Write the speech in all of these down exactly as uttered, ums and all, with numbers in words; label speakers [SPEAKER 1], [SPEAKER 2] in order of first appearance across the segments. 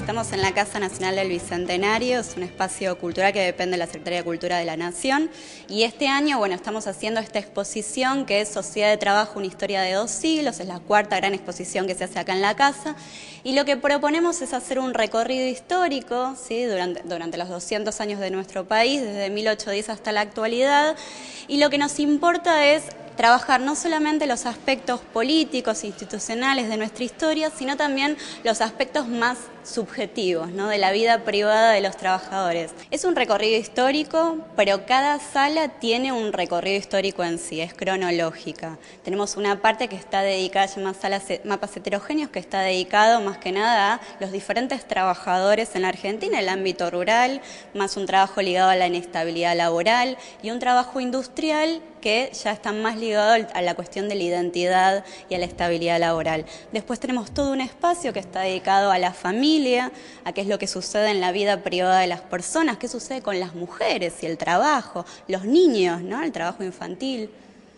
[SPEAKER 1] Estamos en la Casa Nacional del Bicentenario, es un espacio cultural que depende de la Secretaría de Cultura de la Nación, y este año, bueno, estamos haciendo esta exposición que es Sociedad de Trabajo, una historia de dos siglos, es la cuarta gran exposición que se hace acá en la casa, y lo que proponemos es hacer un recorrido histórico, ¿sí? durante, durante los doscientos años de nuestro país, desde mil ochocientos diez hasta la actualidad, y lo que nos importa es trabajar no solamente los aspectos políticos e institucionales de nuestra historia, sino también los aspectos más subjetivos, ¿no? de la vida privada de los trabajadores. Es un recorrido histórico, pero cada sala tiene un recorrido histórico en sí, es cronológica. Tenemos una parte que está dedicada, se llama Salas, Mapas Heterogéneos, que está dedicado más que nada a los diferentes trabajadores en la Argentina, el ámbito rural, más un trabajo ligado a la inestabilidad laboral y un trabajo industrial que ya están más ligados a la cuestión de la identidad y a la estabilidad laboral. Después tenemos todo un espacio que está dedicado a la familia, a qué es lo que sucede en la vida privada de las personas, qué sucede con las mujeres y el trabajo, los niños, ¿no? el trabajo infantil.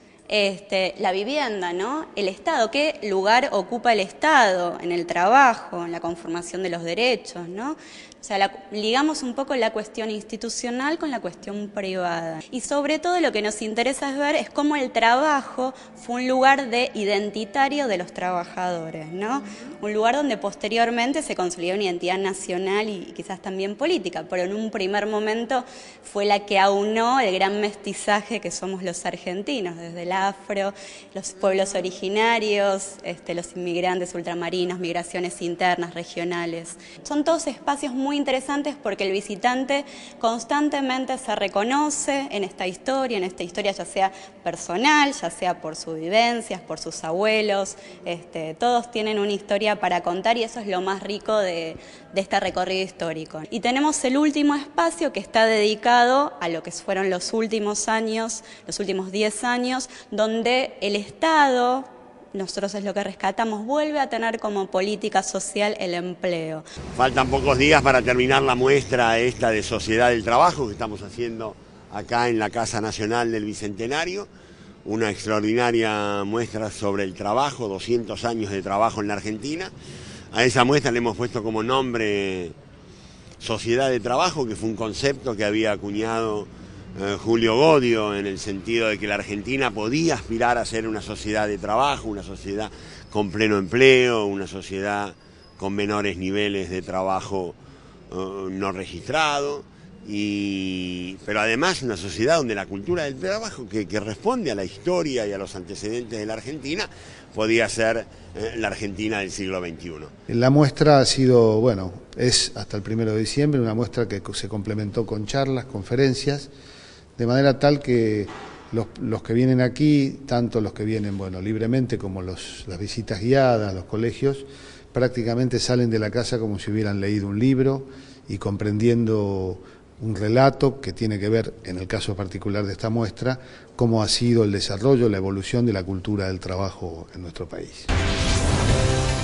[SPEAKER 1] Este, la vivienda, ¿no? el Estado, qué lugar ocupa el Estado en el trabajo, en la conformación de los derechos, ¿no? O sea, la, ligamos un poco la cuestión institucional con la cuestión privada. Y sobre todo lo que nos interesa es ver es cómo el trabajo fue un lugar de identitario de los trabajadores, ¿no? Un lugar donde posteriormente se consolidó una identidad nacional y quizás también política, pero en un primer momento fue la que aunó el gran mestizaje que somos los argentinos, desde el afro, los pueblos originarios, este, los inmigrantes ultramarinos, migraciones internas, regionales. Son todos espacios muy interesantes porque el visitante constantemente se reconoce en esta historia, en esta historia ya sea personal, ya sea por sus vivencias, por sus abuelos, este, todos tienen una historia para contar y eso es lo más rico de, de este recorrido histórico. Y tenemos el último espacio que está dedicado a lo que fueron los últimos años, los últimos diez años, donde el Estado, nosotros es lo que rescatamos, vuelve a tener como política social el empleo.
[SPEAKER 2] Faltan pocos días para terminar la muestra esta de Sociedad del Trabajo que estamos haciendo acá en la Casa Nacional del Bicentenario, una extraordinaria muestra sobre el trabajo, doscientos años de trabajo en la Argentina. A esa muestra le hemos puesto como nombre Sociedad de Trabajo, que fue un concepto que había acuñado Eh, Julio Bodio, en el sentido de que la Argentina podía aspirar a ser una sociedad de trabajo, una sociedad con pleno empleo, una sociedad con menores niveles de trabajo uh, no registrado, y, pero además una sociedad donde la cultura del trabajo, que, que responde a la historia y a los antecedentes de la Argentina, podía ser eh, la Argentina del siglo veintiuno.
[SPEAKER 3] La muestra ha sido, bueno, es hasta el primero de diciembre, una muestra que se complementó con charlas, conferencias, de manera tal que los, los que vienen aquí, tanto los que vienen bueno, libremente como los, las visitas guiadas, los colegios, prácticamente salen de la casa como si hubieran leído un libro y comprendiendo un relato que tiene que ver, en el caso particular de esta muestra, cómo ha sido el desarrollo, la evolución de la cultura del trabajo en nuestro país.